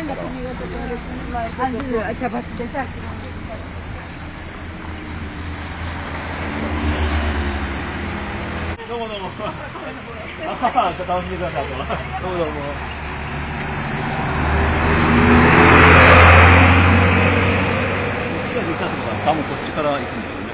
どうもどうも。楽しんでください。どうもどうも。多分こっちから行くんですよね。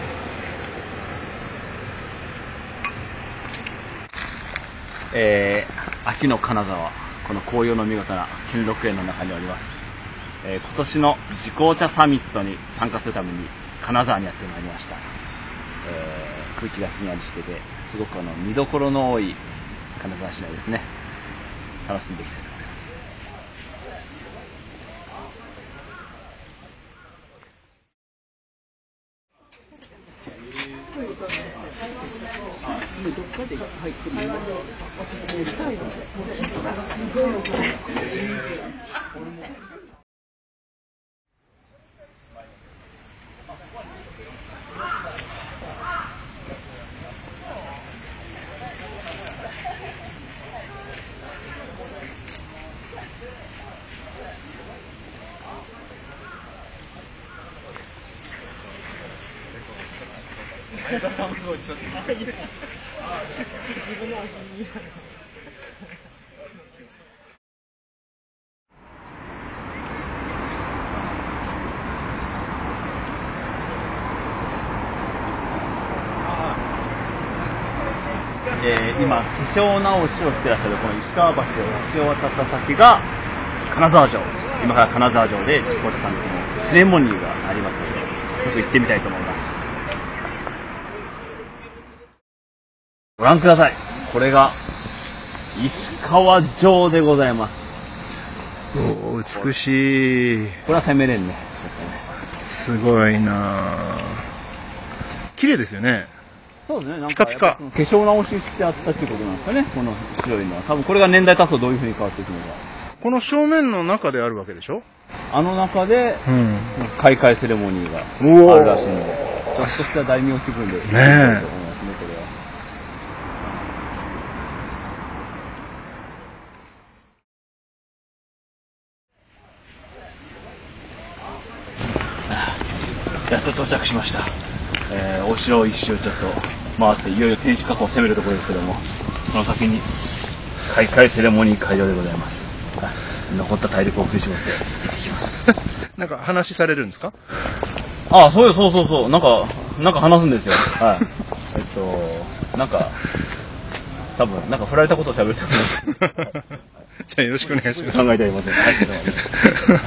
秋の金沢、この紅葉の見事な兼六園の中におります。今年の自紅茶サミットに参加するために金沢にやってまいりました。空気がひんやりしてて、すごく見どころの多い金沢市内ですね。楽しんでいきたいと思います。どっかで入ってるのをおすすめしたいので。相田さんすごいちょっと自分のお気に入りみたいな。今化粧直しをしていらっしゃるこの石川橋を橋を渡った先が金沢城。今から金沢城で自紅茶サミットのセレモニーがありますので、早速行ってみたいと思います。ご覧ください。これが石川城でございます。 おー、美しい。 これは攻めれんね。ちょっとね。 すごいな。綺麗ですよね。 そうですね。なんかピカピカ。 化粧直ししてあったっていうことなんですかね。この白いのは。多分これが年代経つとどういう風に変わっていくのか。 この正面の中であるわけでしょ。 あの中で、開会セレモニーがあるらしいので、ちょっとした大名気分で。ねえ。と思いますね、これは。やっと到着しました。お城を一周ちょっと回って、いよいよ天守閣を攻めるところですけども、その先に開会セレモニー会場でございます。残った体力を振り絞って行ってきます。 なんか話されるんですか？ ああ、そうよ、そうそうそう。なんか話すんですよ。はい。なんか、多分、なんか振られたことを喋ると思います。 じゃあよろしくお願いします。 考えてありません。はい、どうも。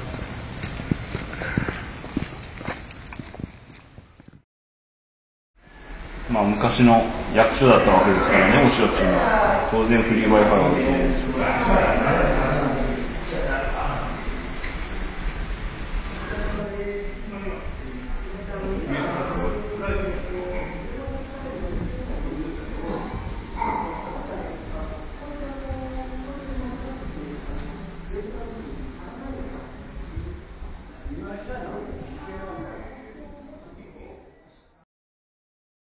まあ昔の役所だったわけですからね、お城っていうのは当然フリー Wi-Fi があると思うんですけど。